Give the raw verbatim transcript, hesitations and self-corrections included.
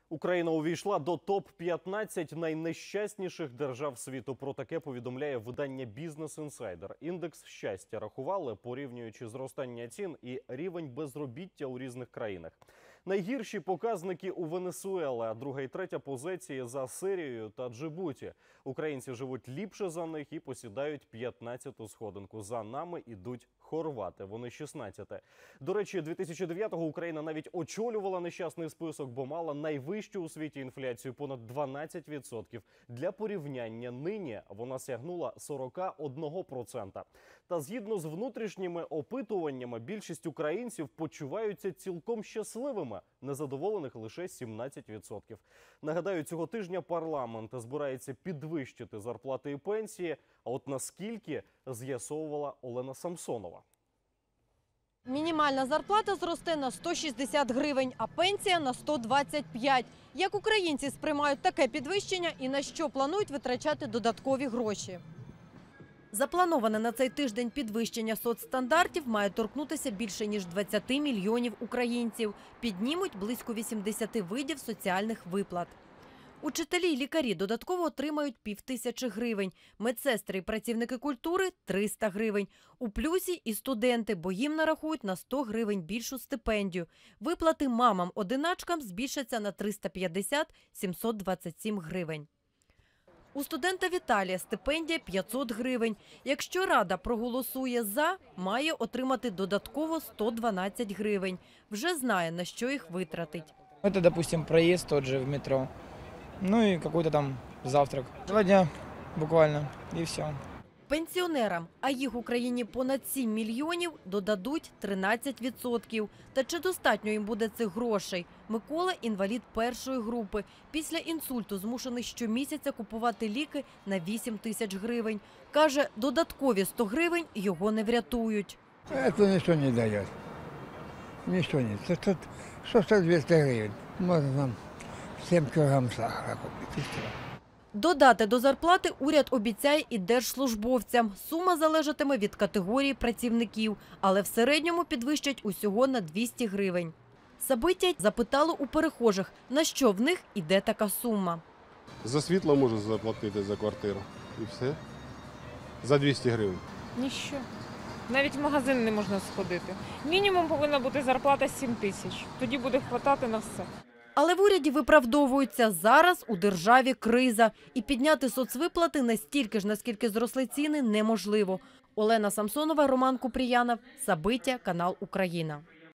Україна увійшла до топ п'ятнадцять найнещасніших держав світу. Про таке повідомляє видання Business Insider. Індекс щастя рахували, порівнюючи зростання цін і рівень безробіття у різних країнах. Найгірші показники у Венесуели, а друга і третя позиції за Сирією та Джибуті. Українці живуть ліпше за них і посідають п'ятнадцяту сходинку. За нами ідуть хорвати, вони шістнадцяте. До речі, дві тисячі дев'ятого Україна навіть очолювала нещасний список, бо мала найвищу у світі інфляцію – понад дванадцять відсотків. Для порівняння нині вона сягнула сорок один процент. Та згідно з внутрішніми опитуваннями, більшість українців почуваються цілком щасливими. Незадоволених лише сімнадцять відсотків. Нагадаю, цього тижня парламент збирається підвищити зарплати і пенсії. А от наскільки, з'ясовувала Олена Самсонова. Мінімальна зарплата зросте на сто шістдесят гривень, а пенсія на сто двадцять п'ять. Як українці сприймають таке підвищення і на що планують витрачати додаткові гроші? Заплановане на цей тиждень підвищення соцстандартів має торкнутися більше ніж двадцяти мільйонів українців. Піднімуть близько вісімдесяти видів соціальних виплат. Учителі й лікарі додатково отримають півтисячі гривень, медсестри і працівники культури – триста гривень. У плюсі і студенти, бо їм нарахують на сто гривень більшу стипендію. Виплати мамам-одиначкам збільшаться на триста п'ятдесят - сімсот двадцять сім гривень. У студента Віталія стипендія п'ятсот гривень. Якщо Рада проголосує «за», має отримати додатково сто дванадцять гривень. Вже знає, на що їх витратить. Это, допустим, проезд тот же в метро. Ну и какой-то там завтрак. Два дня буквально, и все. Пенсіонерам, а їх в Україні понад сім мільйонів, додадуть тринадцять відсотків. Та чи достатньо їм буде цих грошей? Микола – інвалід першої групи. Після інсульту змушений щомісяця купувати ліки на вісім тисяч гривень. Каже, додаткові сто гривень його не врятують. Это ничто не дает. Ничто не. Тут, тут что стоит двести гривен. Можно нам сім кілограм сахара купить. Додати до зарплати уряд обіцяє і держслужбовцям. Сума залежатиме від категорії працівників, але в середньому підвищать усього на двісті гривень. Сабиття запитало у перехожих, на що в них іде така сума. За світло можу заплатити за квартиру. І все. За двісті гривень. Ніщо. Навіть в магазин не можна сходити. Мінімум повинна бути зарплата сім тисяч. Тоді буде хватати на все. Але в уряді виправдовуються, зараз у державі криза. І підняти соцвиплати настільки ж, наскільки зросли ціни, неможливо. Олена Самсонова, Роман Купріянов, Сабиття, канал Україна.